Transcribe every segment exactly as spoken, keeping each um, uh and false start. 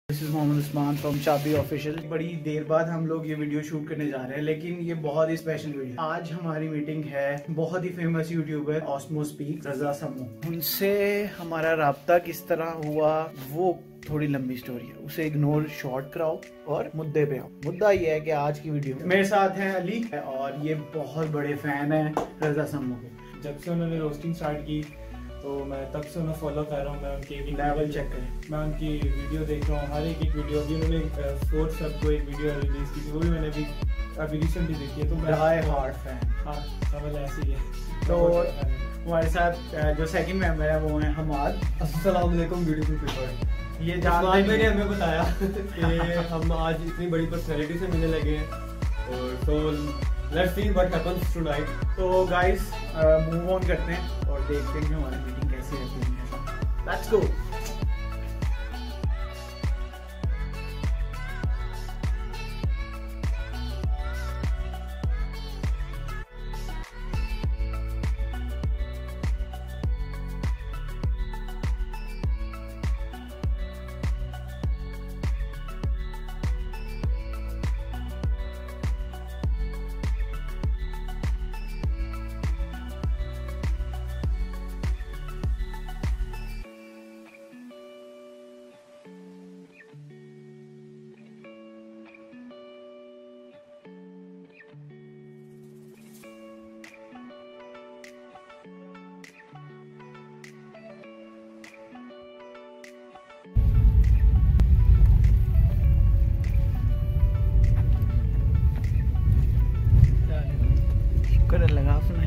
This is Mohammad Usman from चाबी official. बड़ी देर बाद हम लोग ये वीडियो शूट करने जा रहे हैं, लेकिन ये बहुत ही स्पेशल वीडियो। आज हमारी मीटिंग है बहुत ही फेमस यूट्यूबर ऑस्मो स्पीक रजा समो। उनसे हमारा राब्ता किस तरह हुआ वो थोड़ी लंबी स्टोरी है, उसे इग्नोर शॉर्ट कराओ और मुद्दे पे आओ। मुद्दा ये है कि आज की वीडियो मेरे साथ हैं अली और ये बहुत बड़े फैन हैं रजा समो के। जब से उन्होंने रोस्टिंग स्टार्ट की तो मैं तब से उन्हें फॉलो कर रहा हूँ। मैं उनकी एक लेवल चेक करें, मैं उनकी वीडियो देख रहा हूँ, हर एक एक वीडियो। अभी उन्होंने फोर्थ सब को एक वीडियो रिलीज की थी, वो भी मैंने अभी अभी रिसेंटली देखी है। तो मैं हाई हार्ट फैन, हाँ समझ ऐसी ही है। तो हमारे साथ जो सेकंड मेंबर है वो है हमाद। अस्सलाम वालेकुम ब्यूटीफुल पीपल। ये जानते ने हमें बताया कि हम आज इतनी बड़ी पर्सनैलिटी से मिलने लगे हैं और तो let's see what happens tonight. तो गाइस मूव ऑन करते हैं और देखते हैं कि हमारी मीटिंग कैसी रहती है। Let's go. शुक्र लगा आपने।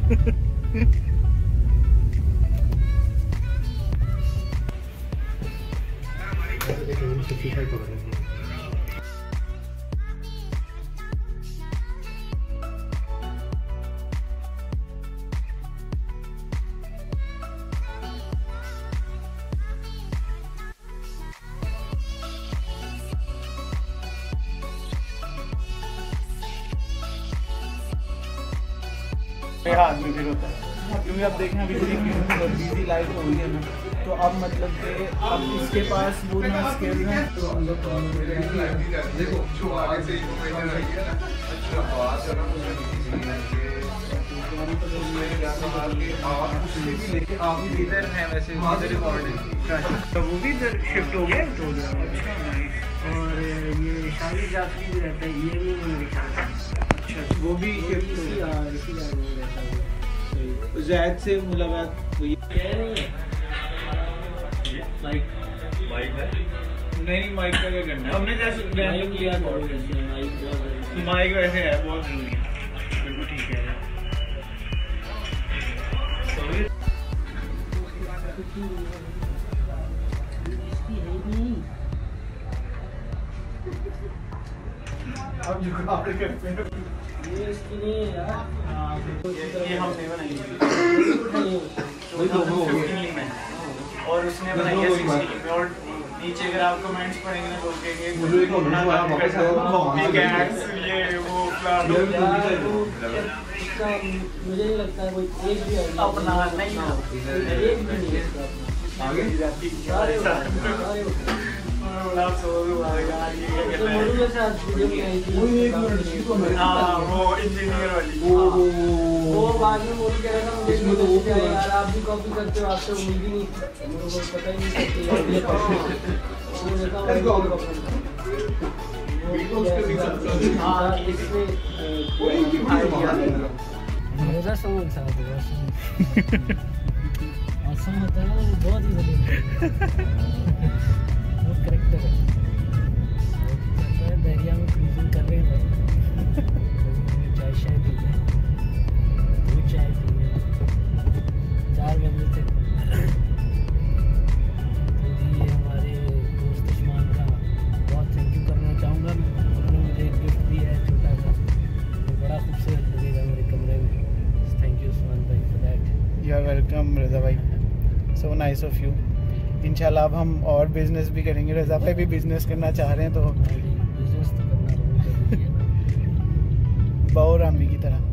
हाथ में फिर होता है क्योंकि अब देखें अभी बिजी लाइफ हो गई है ना, तो अब मतलब कि अब इसके पास वो ना स्किल है। देखो जो आगे से आप भी इधर हैं वैसे तो वो भी इधर शिफ्ट हो गया। और ये शादी जाती भी रहता है, ये भी अच्छा वो भी शिफ्ट हो गया। जैद से मुलाकात हुई माइक माइक है नहीं, माइक का क्या करना है हमने जैसे माइक लिया था। माइक वैसे है बहुत जरूरी है, बिल्कुल ठीक है। अब जो आप करते हैं ये इसकी नहीं है यार, ये हमने बनाई और उसने बनाई है सिक्सटीन में। और नीचे अगर आप कमेंट्स पढ़ेंगे ना तो कहेंगे मुझे एक अपना काम कैसा कॉपी कैट्स ये वो प्लाटो इसका मुझे नहीं लगता है कोई एक भी अपना नहीं ना एक भी नहीं है आगे जाती सारे सारे बड़ा सोच हुआ यार। ये क्या कहते हैं वो साथ वीडियो बनाई थी, वो एक मिनट हां वो इंजीनियर वाली वो वो बाद में वो कह रहा था मुझे इसमें तो वो क्या यार आप भी कॉपी करते हो, आपसे उम्मीद ही नहीं, मेरे को पता ही नहीं सकती यार ये वो देखा वो हां इसमें कोई की आइडिया मेरा समझ था असम होता है वो बहुत ही बढ़िया करेक्टर है। दरिया में क्रूजिंग कर रहे हैं, चाय शाय पी रहे हैं, दूध चाय पी रहे हैं चार बजे तक। तो ये हमारे दोस्त उस्मान का बहुत थैंक यू करना चाहूँगा। उन्होंने मुझे एक गिफ्ट दिया है छोटा सा, तो बड़ा खूबसूरत लगेगा मेरे कमरे में। थैंक यू उस्मान भाई for that. You are welcome Raza भाई, सो नाइस ऑफ यू। इंशाल्लाह अब हम और बिजनेस भी करेंगे। रजा भाई भी बिजनेस करना चाह रहे हैं तो बिजनेस तो करना बहुत जरूरी है, बहु रामी की तरह।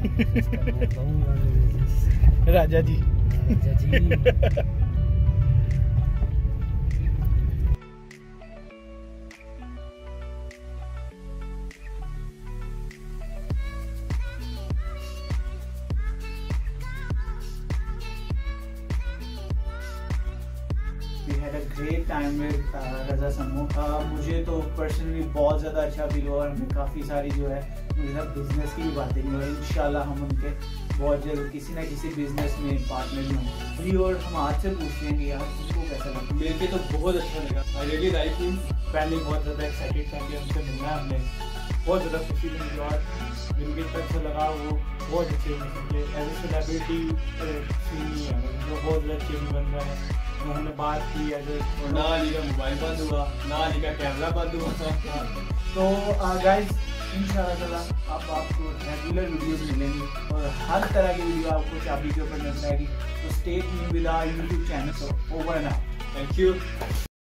राजा जी राजा जी विद रज़ा समो। मुझे तो पर्सनली बहुत ज़्यादा अच्छा फील हुआ और हमें काफ़ी सारी जो है मुझे ना बिजनेस की भी बातें की और इंशाल्लाह हम उनके बहुत जल्द किसी ना किसी बिजनेस में पार्टनर में होंगे। और हम आज से पूछ लेंगे यार तुमको कैसा लगा? मिल के तो बहुत अच्छा लगा। I really like him. पहले बहुत ज़्यादा एक्साइटेड था कि हमसे मिलना है, हमने बहुत ज़्यादा खुशी मिली और मिल के तक से लगा वो बहुत अच्छे बन सके एज ए सेलिब्रिटी सीन नहीं है, जो बहुत ज़्यादा अच्छे बन रहा है। तो हमने बात की एज ए ना अली का मोबाइल बंद हुआ, ना अली का कैमरा बंद हुआ। तो गाइस इंशाल्लाह अब आपको रेगुलर वीडियोस मिलेंगी और हर तरह की वीडियो आपको चाबी के ऊपर नजर आएगी। तो stay tuned with our YouTube channel. So over and out. Thank you.